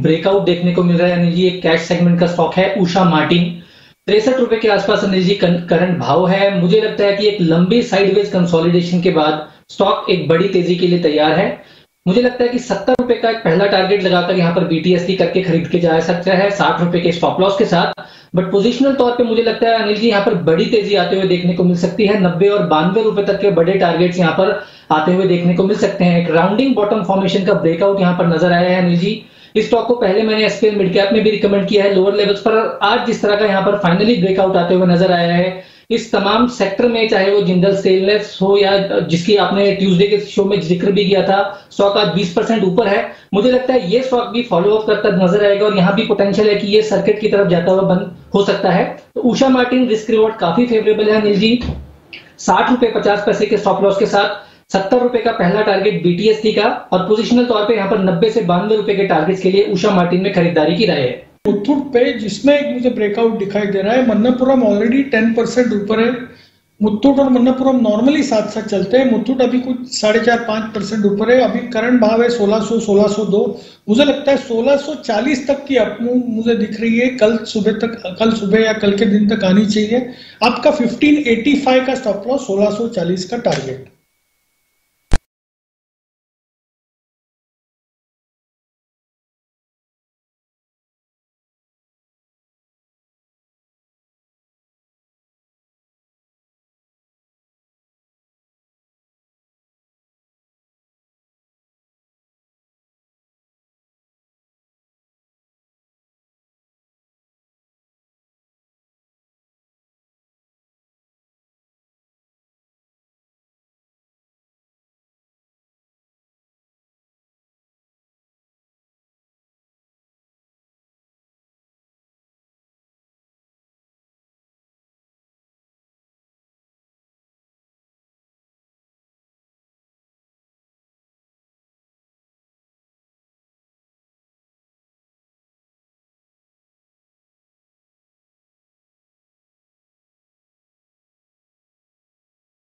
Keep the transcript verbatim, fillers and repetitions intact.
Breakout देखने को मिल रहा है अनिल जी। एक कैश सेगमेंट का स्टॉक है उषा मार्टिन, तिरसठ रुपए के आसपास अनिल जी करंट भाव है। मुझे लगता है कि एक लंबी साइडवेज कंसोलिडेशन के बाद स्टॉक एक बड़ी तेजी के लिए तैयार है। मुझे लगता है कि सत्तर रुपए का एक पहला टारगेट लगाकर यहाँ पर बीटीएससी करके खरीद के जा सकता है साठ रुपए के स्टॉप लॉस के साथ। बट पोजिशनल तौर पे मुझे लगता है अनिल जी यहाँ पर बड़ी तेजी आते हुए देखने को मिल सकती है। नब्बे और बानवे रुपए तक के बड़े टारगेट्स यहाँ पर आते हुए देखने को मिल सकते हैं। एक राउंडिंग बॉटम फॉर्मेशन का ब्रेकआउट यहाँ पर नजर आया है अनिल जी। इस स्टॉक को पहले मैंने एसपीएल मिड कैप में भी रिकमेंड किया है लोअर लेवल्स पर। आज जिस तरह का यहाँ पर फाइनली ब्रेकआउट आते हुए नजर आया है इस तमाम सेक्टर में, चाहे वो जिंदल स्टेनलेस हो या जिसकी आपने ट्यूसडे के शो में जिक्र भी किया था, स्टॉक आज बीस परसेंट ऊपर है। मुझे लगता है ये स्टॉक भी फॉलो अप करता नजर आएगा और यहाँ भी पोटेंशियल है कि ये सर्किट की तरफ जाता हुआ बंद हो सकता है। तो उषा मार्टिन रिस्क रिवॉर्ड काफी फेवरेबल है अनिल जी। साठ रुपए पचास पैसे के स्टॉप लॉस के साथ सत्तर रुपए का पहला टारगेट बीटीएससी का और पोजिशनल तौर पे यहाँ पर नब्बे से बानवे रुपए के टारगेट्स के लिए उषा मार्टिन में खरीदारी की राय है। मुथूट पे जिसमें एक मुझे ब्रेकआउट दिखाई दे रहा है, मन्नपुरम ऑलरेडी टेन परसेंट ऊपर है। मुथूट और मन्नपुरम नॉर्मली साथ साथ चलते हैं। मुथूट अभी कुछ साढ़े चार पांच परसेंट ऊपर है। अभी करंट भाव है सोलह सौ सोलह सौ दो। मुझे लगता है सोलह सौ चालीस तक की अपमूव मुझे दिख रही है। कल सुबह तक, कल सुबह या कल के दिन तक आनी चाहिए। आपका फिफ्टीन एटी फाइव का स्टॉप लॉस, सोलह सौ चालीस का टारगेट।